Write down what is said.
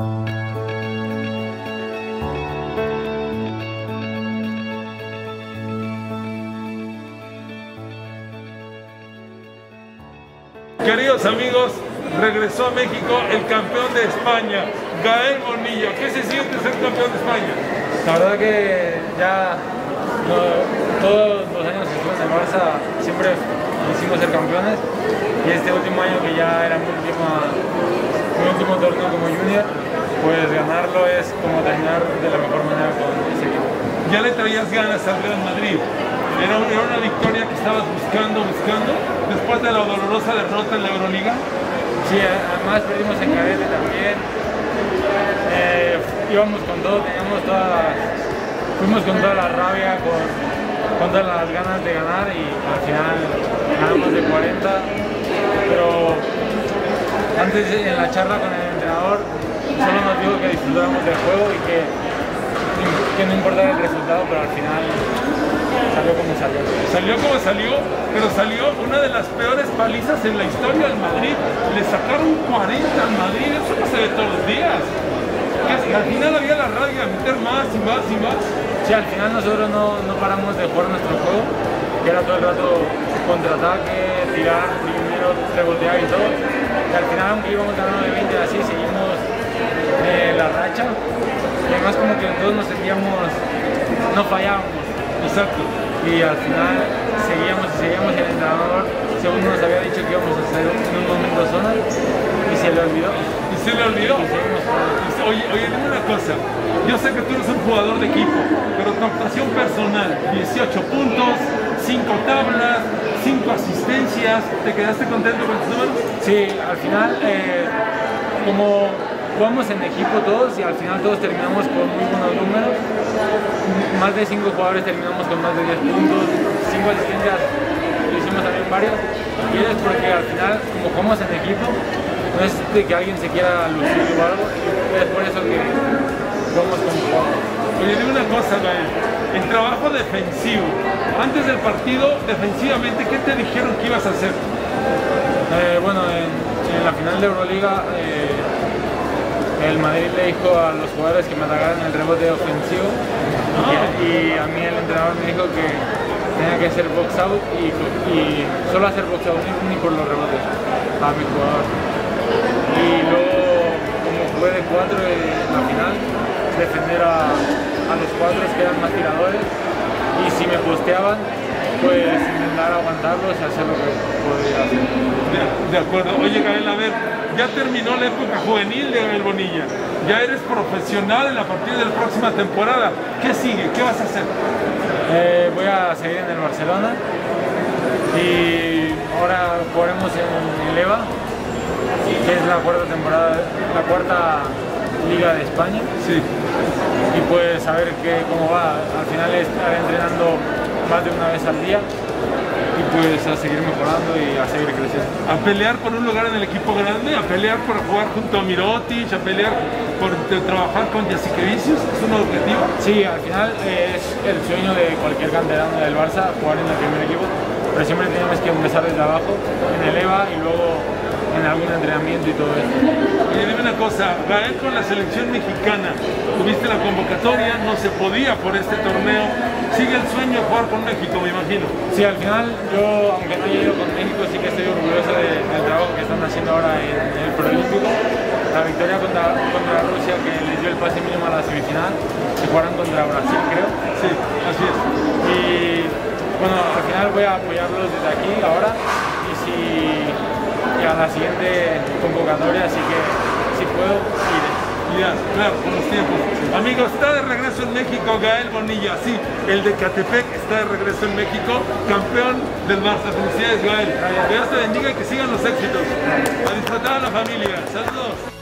Queridos amigos, regresó a México el campeón de España, Gael Bonilla. ¿Qué se siente ser campeón de España? La verdad que ya todos los años que estuve en el Barça siempre quisimos ser campeones, y este último año que ya era mi último torneo como junior, pues ganarlo es como terminar de la mejor manera con ese equipo. Ya le traías ganas al Real Madrid. Era una victoria que estabas buscando, después de la dolorosa derrota en la Euroliga. Sí, además perdimos en Cadete también. Íbamos con todo, fuimos con toda la rabia, con todas las ganas de ganar, y al final ganamos de 40. Pero antes, en la charla con el entrenador, solo nos dijo que disfrutáramos del juego y que no importaba el resultado, pero al final salió como salió. Salió como salió, pero salió una de las peores palizas en la historia del Madrid. Le sacaron 40 al Madrid, eso no se ve todos los días. Al final había la rabia, meter más y más y más. Sí, al final nosotros no paramos de jugar nuestro juego, que era todo el rato contraataque, tirar primero, rebotear y todo. Y al final, aunque íbamos ganando de 20, así seguimos la racha. Y además como que todos nos sentíamos, no fallábamos. Exacto. Y al final seguíamos y el entrenador, según nos había dicho que íbamos a hacer en un momento zona, y se le olvidó. ¿Y se le olvidó? Oye, dime una cosa. Yo sé que tú eres un jugador de equipo, pero tu actuación personal, 18 puntos, 5 tablas, 5 asistencias, ¿te quedaste contento con tus números? Sí, al final, como jugamos en equipo todos, y al final todos terminamos con muy buenos números. Más de 5 jugadores terminamos con más de 10 puntos, 5 asistencias, lo hicimos también varios. Y es porque al final, como jugamos en equipo, no es de que alguien se quiera lucir o algo, es por eso que jugamos con jugador. Oye, dime una cosa, Gael, en trabajo defensivo, antes del partido, defensivamente, ¿qué te dijeron que ibas a hacer? Bueno, en la final de Euroliga, el Madrid le dijo a los jugadores que me atacaran el rebote ofensivo, y a mí el entrenador me dijo que tenía que hacer box out y solo hacer box out, ni por los rebotes a mi jugador. Y luego, como jugué de 4 en la final, defender a los 4 que eran más tiradores, y si me posteaban, pues intentar aguantarlos y hacer lo que podía hacer. De acuerdo. Oye, Gael, a ver, ya terminó la época juvenil de Gael Bonilla. Ya eres profesional a partir de la próxima temporada. ¿Qué sigue? ¿Qué vas a hacer? Voy a seguir en el Barcelona, y ahora jugaremos en el EVA, que es la cuarta liga de España. Sí. Y pues a ver cómo va. Al final estaré entrenando más de una vez al día, y pues a seguir mejorando y a seguir creciendo. A pelear por un lugar en el equipo grande, a pelear por jugar junto a Mirotic, a pelear por trabajar con Jasikevičius, ¿es un objetivo? Sí, al final es el sueño de cualquier canterano del Barça, jugar en el primer equipo, pero siempre tenemos que empezar desde abajo, en el EVA y luego en algún entrenamiento y todo eso. Oye, dime una cosa, Gael con la selección mexicana, tuviste la convocatoria, no se podía por este torneo, sigue el sueño de jugar con México, me imagino. Sí, al final yo, aunque no haya ido con México, sí que estoy orgulloso del trabajo que están haciendo ahora en el Preolímpico. La victoria contra Rusia, que les dio el pase mínimo a la semifinal, se jugarán contra Brasil, creo. Sí, así es. Y bueno, al final voy a apoyarlos desde aquí ahora, y a la siguiente convocatoria, así que si puedo, iré. Ya, claro, con los tiempos. Amigos, está de regreso en México Gael Bonilla, sí, el de Catepec está de regreso en México, campeón del Barça. Felicidades, Gael. Dios te bendiga y que sigan los éxitos. A disfrutar a la familia. Saludos.